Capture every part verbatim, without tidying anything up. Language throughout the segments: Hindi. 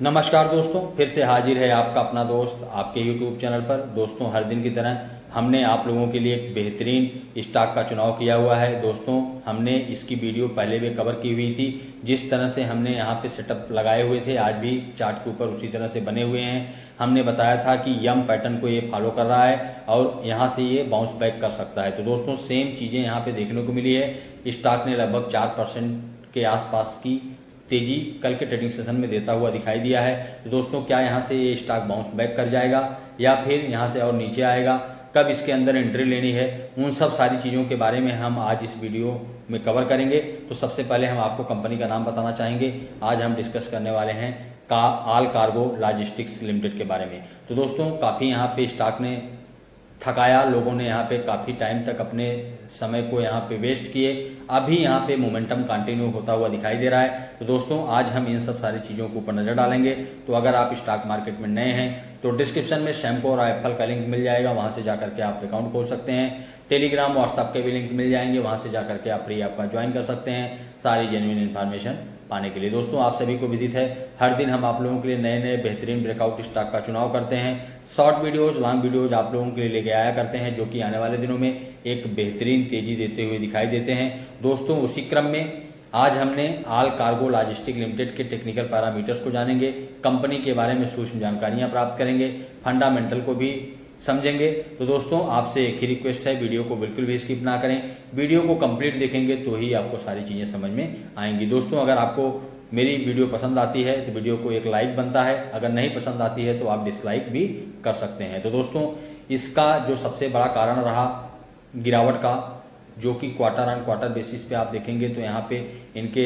नमस्कार दोस्तों, फिर से हाजिर है आपका अपना दोस्त आपके यूट्यूब चैनल पर। दोस्तों, हर दिन की तरह हमने आप लोगों के लिए एक बेहतरीन स्टॉक का चुनाव किया हुआ है। दोस्तों, हमने इसकी वीडियो पहले भी कवर की हुई थी। जिस तरह से हमने यहाँ पे सेटअप लगाए हुए थे, आज भी चार्ट के ऊपर उसी तरह से बने हुए हैं। हमने बताया था कि यम पैटर्न को ये फॉलो कर रहा है और यहाँ से ये बाउंस बैक कर सकता है। तो दोस्तों, सेम चीजें यहाँ पे देखने को मिली है। स्टॉक ने लगभग चार परसेंट के आसपास की तेजी कल के ट्रेडिंग सेशन में देता हुआ दिखाई दिया है। तो दोस्तों, क्या यहाँ से ये स्टॉक बाउंस बैक कर जाएगा या फिर यहाँ से और नीचे आएगा, कब इसके अंदर एंट्री लेनी है, उन सब सारी चीज़ों के बारे में हम आज इस वीडियो में कवर करेंगे। तो सबसे पहले हम आपको कंपनी का नाम बताना चाहेंगे। आज हम डिस्कस करने वाले हैं का आल कार्गो लॉजिस्टिक्स लिमिटेड के बारे में। तो दोस्तों, काफ़ी यहाँ पे स्टॉक ने थकाया, लोगों ने यहाँ पे काफ़ी टाइम तक अपने समय को यहाँ पे वेस्ट किए। अभी यहाँ पे मोमेंटम कंटिन्यू होता हुआ दिखाई दे रहा है। तो दोस्तों, आज हम इन सब सारी चीज़ों के ऊपर नज़र डालेंगे। तो अगर आप स्टॉक मार्केट में नए हैं तो डिस्क्रिप्शन में शैम्पो और एप्पल का लिंक मिल जाएगा, वहाँ से जाकर के आप अकाउंट खोल सकते हैं। टेलीग्राम व्हाट्सएप के भी लिंक मिल जाएंगे, वहाँ से जाकर के आप फ्री आपका ज्वाइन कर सकते हैं सारी जेन्युइन इन्फॉर्मेशन पाने के लिए। दोस्तों, आप सभी को विदित है, हर दिन हम आप लोगों के लिए नए नए बेहतरीन ब्रेकआउट स्टॉक का चुनाव करते हैं। शॉर्ट वीडियोज, लॉन्ग वीडियोज आप लोगों के लिए लेके आया करते हैं, जो कि आने वाले दिनों में एक बेहतरीन तेजी देते हुए दिखाई देते हैं। दोस्तों, उसी क्रम में आज हमने आल कार्गो लॉजिस्टिक लिमिटेड के टेक्निकल पैरामीटर्स को जानेंगे, कंपनी के बारे में सूक्ष्म जानकारियां प्राप्त करेंगे, फंडामेंटल को भी समझेंगे। तो दोस्तों, आपसे एक ही रिक्वेस्ट है, वीडियो को बिल्कुल भी स्किप ना करें। वीडियो को कंप्लीट देखेंगे तो ही आपको सारी चीजें समझ में आएंगी। दोस्तों, अगर आपको मेरी वीडियो पसंद आती है तो वीडियो को एक लाइक बनता है, अगर नहीं पसंद आती है तो आप डिसलाइक भी कर सकते हैं। तो दोस्तों, इसका जो सबसे बड़ा कारण रहा गिरावट का, जो कि क्वार्टर ऑन क्वार्टर बेसिस पे आप देखेंगे तो यहाँ पे इनके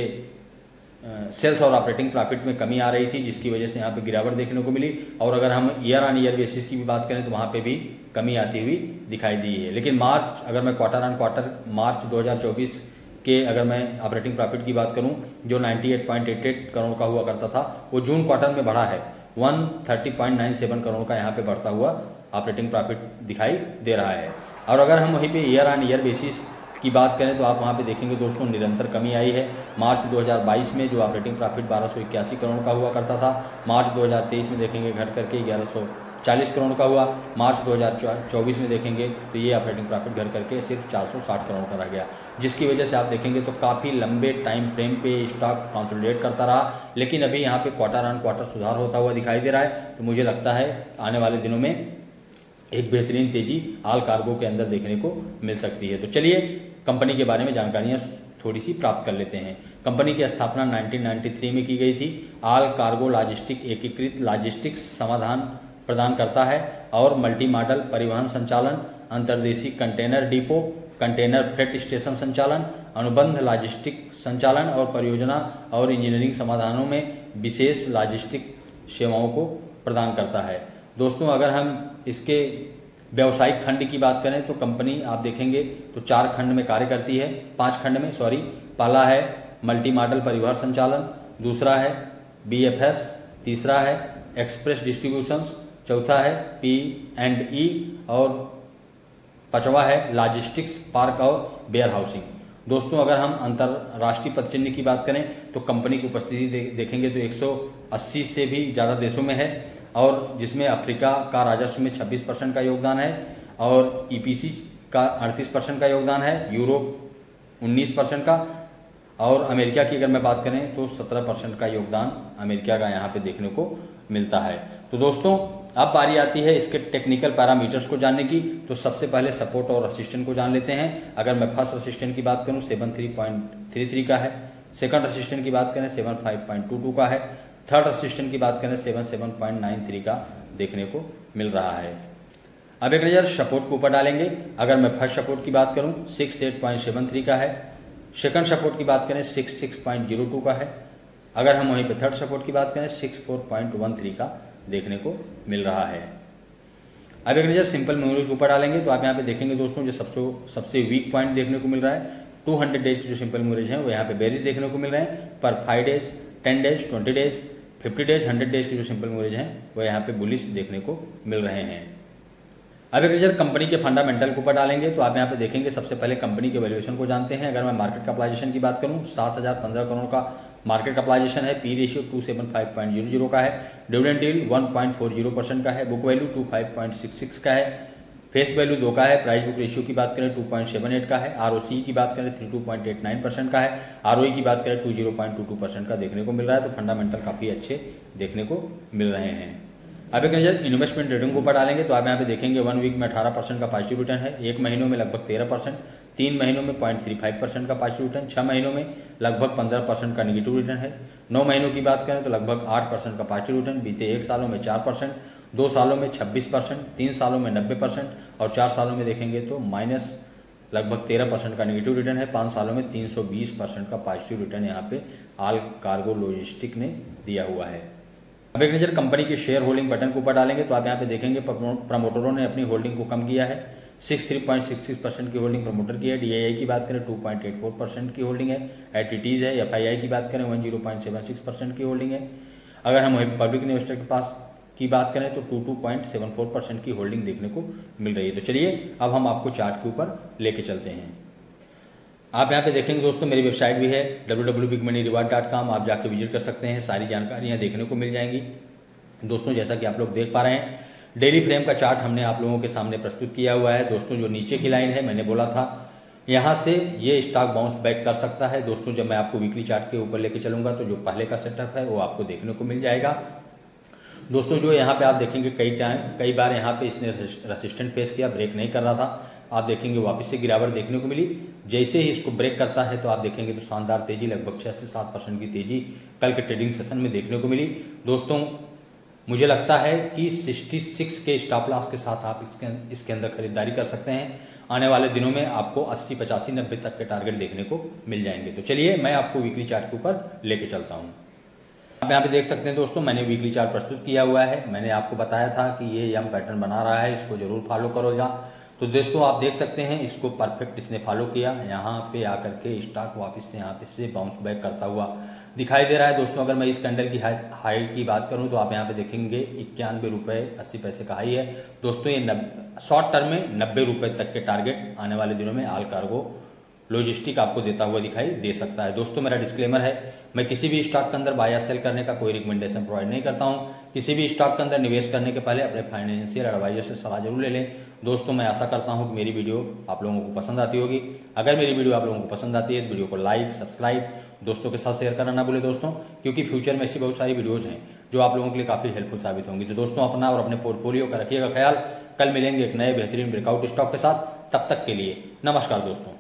सेल्स और ऑपरेटिंग प्रॉफिट में कमी आ रही थी, जिसकी वजह से यहाँ पे गिरावट देखने को मिली। और अगर हम ईयर ऑन ईयर बेसिस की भी बात करें तो वहाँ पे भी कमी आती हुई दिखाई दी है। लेकिन मार्च, अगर मैं क्वार्टर ऑन क्वार्टर मार्च दो हज़ार चौबीस के अगर मैं ऑपरेटिंग प्रॉफिट की बात करूं, जो अट्ठानवे पॉइंट अट्ठासी करोड़ का हुआ करता था, वो जून क्वार्टर में बढ़ा है एक सौ तीस पॉइंट सत्तानवे करोड़ का यहाँ पे बढ़ता हुआ ऑपरेटिंग प्रॉफिट दिखाई दे रहा है। और अगर हम वहीं पे ईयर ऑन ईयर बेसिस की बात करें तो आप वहाँ पे देखेंगे दोस्तों, निरंतर कमी आई है। मार्च दो हज़ार बाईस में जो ऑपरेटिंग प्रॉफिट बारह सौ इक्यासी करोड़ का हुआ करता था, मार्च दो हज़ार तेईस में देखेंगे घट करके ग्यारह सौ चालीस करोड़ का हुआ। मार्च दो हज़ार चौबीस में देखेंगे तो ये ऑपरेटिंग प्रॉफिट घट करके सिर्फ चार सौ साठ करोड़ का रह गया, जिसकी वजह से आप देखेंगे तो काफ़ी लंबे टाइम फ्रेम पे स्टॉक कंसोलिडेट करता रहा। लेकिन अभी यहाँ पे क्वार्टर ऑन क्वार्टर सुधार होता हुआ दिखाई दे रहा है। तो मुझे लगता है आने वाले दिनों में एक बेहतरीन तेजी आल कार्गो के अंदर देखने को मिल सकती है। तो चलिए कंपनी के बारे में जानकारियाँ थोड़ी सी प्राप्त कर लेते हैं। कंपनी की स्थापना उन्नीस सौ तिरानवे में की गई थी। आल कार्गो लॉजिस्टिक एकीकृत लॉजिस्टिक्स समाधान प्रदान करता है और मल्टी मॉडल परिवहन संचालन, अंतर्देशीय container depot, container freight station संचालन, अनुबंध लॉजिस्टिक संचालन और परियोजना और इंजीनियरिंग समाधानों में विशेष लॉजिस्टिक सेवाओं को प्रदान करता है। दोस्तों, अगर हम इसके व्यावसायिक खंड की बात करें तो कंपनी आप देखेंगे तो चार खंड में कार्य करती है, पांच खंड में सॉरी। पहला है मल्टी मॉडल परिवहन संचालन, दूसरा है बी एफ एस, तीसरा है एक्सप्रेस डिस्ट्रीब्यूशंस, चौथा है पी एंड ई और पांचवा है लॉजिस्टिक्स पार्क और वेयर हाउसिंग। दोस्तों, अगर हम अंतरराष्ट्रीय पदचिन्ह की बात करें तो कंपनी की उपस्थिति दे, देखेंगे तो एक सौ अस्सी से भी ज़्यादा देशों में है, और जिसमें अफ्रीका का राजस्व में छब्बीस परसेंट का योगदान है और ई पी सी का अड़तीस परसेंट का योगदान है, यूरोप उन्नीस परसेंट का, और अमेरिका की अगर मैं बात करें तो सत्रह परसेंट का योगदान अमेरिका का यहाँ पे देखने को मिलता है। तो दोस्तों, अब बारी आती है इसके टेक्निकल पैरामीटर्स को जानने की। तो सबसे पहले सपोर्ट और रेसिस्टेंस को जान लेते हैं। अगर मैं फर्स्ट रेसिस्टेंस की बात करूं seven three point three three का है, सेकंड रेसिस्टेंस की बात करें seven five point two two का है, थर्ड रेसिस्टेंस की बात करें seven seven point nine three का देखने को मिल रहा है। अब एक नजर सपोर्ट के ऊपर डालेंगे। अगर मैं फर्स्ट सपोर्ट की बात करूं six eight point seven three का है, सेकंड सपोर्ट की बात करें six six point zero two का है, अगर हम वहीं पे थर्ड सपोर्ट की बात करें six four point one three का देखने को मिल रहा है। अब एक नजर सिंपल मूवरेज ऊपर डालेंगे तो आप यहाँ पे देखेंगे दोस्तों, जो सबसे सबसे वीक पॉइंट देखने को मिल रहा है टू हंड्रेड डेज के जो सिंपल मूवरेज हैं वो यहाँ पे बेरिश देखने को मिल रहे हैं। पर five days, ten days, twenty days, fifty days, hundred days के जो सिंपल मूवरेज हैं वो यहाँ पे बुलिश देखने को मिल रहे हैं। अब एक नजर कंपनी के फंडामेंटल के ऊपर डालेंगे तो आप यहाँ पे देखेंगे सबसे पहले कंपनी के वैल्यूएशन को जानते हैं। अगर मैं मार्केट कैपिटलाइजेशन की बात करूँ सात हजार पंद्रह करोड़ का मार्केट कैपिटलाइजेशन है, P ratio two seven five point zero zero का है, dividend yield one point four zero percent का है, book value two five point six six का है, फेस वैल्यू दो का है, प्राइस बुक रेशियो की बात करें टू पॉइंट सेवन एट का है, आरओसी की बात करें thirty two point eight nine percent का है, आरओई की बात करें twenty point two two percent का देखने को मिल रहा है। तो फंडामेंटल काफ़ी अच्छे देखने को मिल रहे हैं। अब एक नजर इन्वेस्टमेंट रेटिंग को ऊपर डालेंगे तो आप यहाँ पे देखेंगे वन वीक में अठारह परसेंट का पॉजिटिव रिटर्न है, एक महीनों में लगभग तेरह परसेंट, तीन महीनों में पॉइंट थ्री फाइव परसेंट का पॉजिटिव रिटर्न, छह महीनों में लगभग पंद्रह परसेंट का नेगेटिव रिटर्न है, नौ महीनों की बात करें तो लगभग आठ परसेंट का पॉजिटिव रिटर्न, बीते एक सालों में चार परसेंट, दो सालों में छब्बीस परसेंट, तीन सालों में नब्बे परसेंट और चार सालों में देखेंगे तो माइनस लगभग तेरह परसेंट का नेगेटिव रिटर्न है, पाँच सालों में तीन सौ बीस परसेंट का पॉजिटिव रिटर्न यहाँ पे आल कार्गो लॉजिस्टिक ने दिया हुआ है। अब एक नजर कंपनी के शेयर होल्डिंग बटन के ऊपर डालेंगे तो आप यहाँ पे देखेंगे प्रमोटरों ने अपनी होल्डिंग को कम किया है, six three point six six percent की होल्डिंग प्रमोटर की है, डीआईआई की बात करें two point eight four percent की होल्डिंग है, एटीटीज है, एफआईआई की बात करें one zero point seven six percent की होल्डिंग है। अगर हम पब्लिक इन्वेस्टर के पास की बात करें तो two two point seven four percent की होल्डिंग देखने को मिल रही है। तो चलिए अब हम आपको चार्ट के ऊपर लेके चलते हैं। आप यहाँ पे देखेंगे दोस्तों मेरी वेबसाइट भी है W W big money reward dot com, आप जाके विजिट कर सकते हैं, सारी जानकारियाँ देखने को मिल जाएंगी। दोस्तों जैसा कि आप लोग देख पा रहे हैं डेली फ्रेम का चार्ट हमने आप लोगों के सामने प्रस्तुत किया हुआ है। दोस्तों जो नीचे की लाइन है मैंने बोला था यहाँ से ये स्टॉक बाउंस बैक कर सकता है। दोस्तों जब मैं आपको वीकली चार्ट के ऊपर लेके चलूंगा तो जो पहले का सेटअप है वो आपको देखने को मिल जाएगा। दोस्तों जो यहाँ पे आप देखेंगे कई टाइम कई बार यहाँ पे इसने रेसिस्टेंट फेस किया, ब्रेक नहीं कर रहा था, आप देखेंगे वापस से गिरावट देखने को मिली। जैसे ही इसको ब्रेक करता है तो आप देखेंगे तो शानदार तेजी लगभग छह से सात परसेंट की तेजी कल के ट्रेडिंग सेशन में देखने को मिली। दोस्तों मुझे लगता है कि छियासठ के स्टॉप लॉस के साथ आप इसके इसके अंदर खरीदारी कर सकते हैं। आने वाले दिनों में आपको अस्सी पचासी नब्बे तक के टारगेट देखने को मिल जाएंगे। तो चलिए मैं आपको वीकली चार्ट के ऊपर लेके चलता हूँ। आप यहाँ पे देख सकते हैं दोस्तों मैंने वीकली चार्ट प्रस्तुत किया हुआ है। मैंने आपको बताया था कि ये यम पैटर्न बना रहा है, इसको जरूर फॉलो करोगा। तो दोस्तों आप देख सकते हैं इसको परफेक्ट इसने फॉलो किया, यहाँ पे आकर के स्टॉक वापस से यहाँ पे से बाउंस बैक करता हुआ दिखाई दे रहा है। दोस्तों अगर मैं इस कैंडल की हाई की बात करूं तो आप यहाँ पे देखेंगे इक्यानवे रुपए अस्सी पैसे का हाई है। दोस्तों ये शॉर्ट टर्म में नब्बे रुपए तक के टारगेट आने वाले दिनों में आल कार्गो लॉजिस्टिक आपको देता हुआ दिखाई दे सकता है। दोस्तों मेरा डिस्क्लेमर है, मैं किसी भी स्टॉक के अंदर बाय या सेल करने का कोई रिकमेंडेशन प्रोवाइड नहीं करता हूं। किसी भी स्टॉक के अंदर निवेश करने के पहले अपने फाइनेंशियल एडवाइजर से सलाह जरूर ले लें। दोस्तों मैं आशा करता हूं कि मेरी वीडियो आप लोगों को पसंद आती होगी। अगर मेरी वीडियो आप लोगों को पसंद आती है तो वीडियो को लाइक सब्सक्राइब दोस्तों के साथ शेयर करना ना भूलें दोस्तों, क्योंकि फ्यूचर में ऐसी बहुत सारी वीडियोज हैं जो आप लोगों के लिए काफी हेल्पफुल साबित होंगी। तो दोस्तों अपना और अपने पोर्टफोलियो का रखिएगा ख्याल। कल मिलेंगे एक नए बेहतरीन ब्रेकआउट स्टॉक के साथ, तब तक के लिए नमस्कार दोस्तों।